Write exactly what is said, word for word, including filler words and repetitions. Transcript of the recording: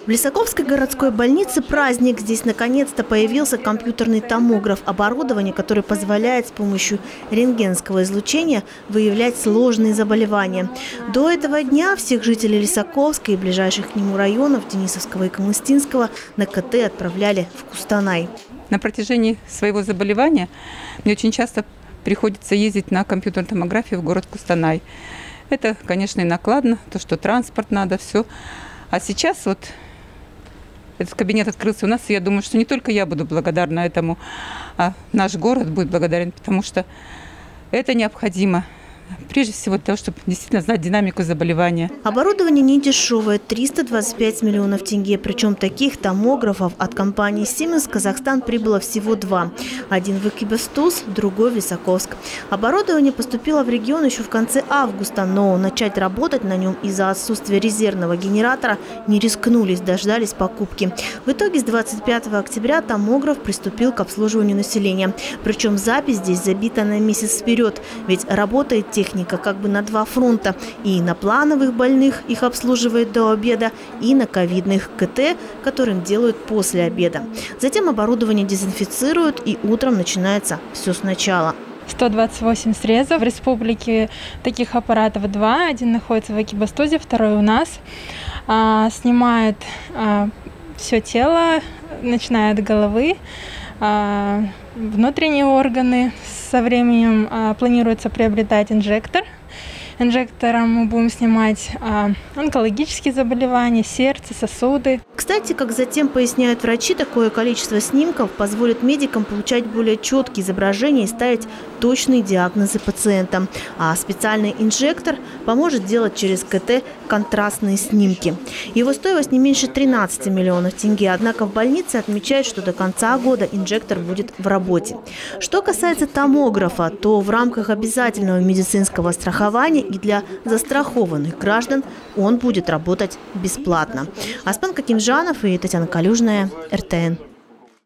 В Лисаковской городской больнице праздник. Здесь наконец-то появился компьютерный томограф, оборудование, которое позволяет с помощью рентгенского излучения выявлять сложные заболевания. До этого дня всех жителей Лисаковской и ближайших к нему районов Денисовского и Камыстинского на КТ отправляли в Кустанай. На протяжении своего заболевания мне очень часто приходится ездить на компьютерной томографии в город Кустанай. Это, конечно, и накладно, то, что транспорт надо, все. А сейчас вот этот кабинет открылся у нас, и я думаю, что не только я буду благодарна этому, а наш город будет благодарен, потому что это необходимо. Прежде всего для того, чтобы действительно знать динамику заболевания. Оборудование не дешевое – триста двадцать пять миллионов тенге. Причем таких томографов от компании Siemens в Казахстан прибыло всего два. Один в Экибастуз, другой в Лисаковск. Оборудование поступило в регион еще в конце августа, но начать работать на нем из-за отсутствия резервного генератора не рискнулись, дождались покупки. В итоге с двадцать пятого октября томограф приступил к обслуживанию населения. Причем запись здесь забита на месяц вперед, ведь работает техника как бы на два фронта. И на плановых больных их обслуживают до обеда, и на ковидных КТ, которым делают после обеда. Затем оборудование дезинфицируют, и утром начинается все сначала. сто двадцать восемь срезов. В республике таких аппаратов два. Один находится в Экибастузе, второй у нас. А, снимает а, все тело, начиная от головы, а, внутренние органы. Со временем а, планируется приобретать инжектор. Инжектором мы будем снимать а, онкологические заболевания, сердце, сосуды. Кстати, как затем поясняют врачи, такое количество снимков позволит медикам получать более четкие изображения и ставить точные диагнозы пациентам. А специальный инжектор поможет делать через КТ контрастные снимки. Его стоимость не меньше тринадцати миллионов тенге. Однако в больнице отмечают, что до конца года инжектор будет в работе. Что касается томографа, то в рамках обязательного медицинского страхования и для застрахованных граждан он будет работать бесплатно. Аспан Кокимжанов и Татьяна Калюжная, эр тэ эн.